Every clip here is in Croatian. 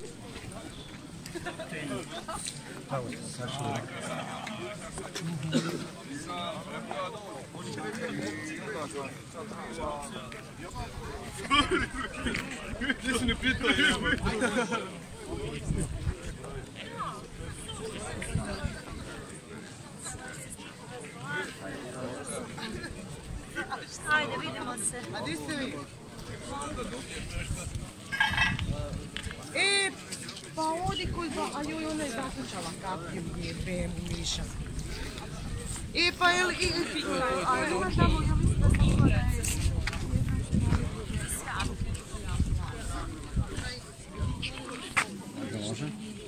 Gdje se ne pitaju? Ajde, vidimo se. A di ste vi? Pa ovdje koji dva, a joj, ona je zakućala kapiju, jebem, miša. Pa je li, a je ona tamo, ja mislim da sam bila da je... Može?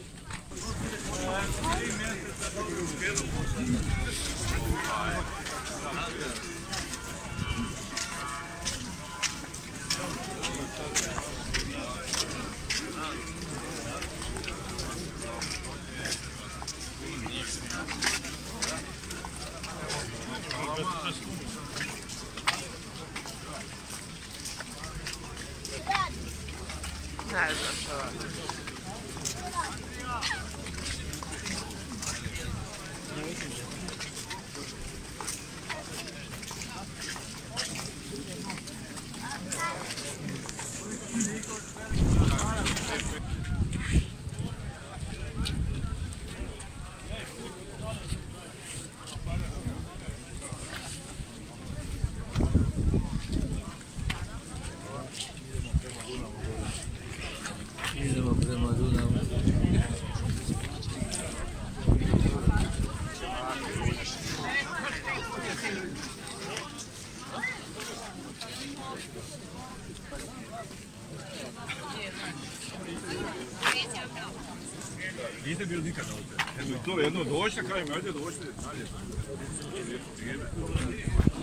Ne znam što vam. Idemo prema Dunavu. Niste bili nikad ovdje. To jedno dođite, kažem, ajde dođite dalje.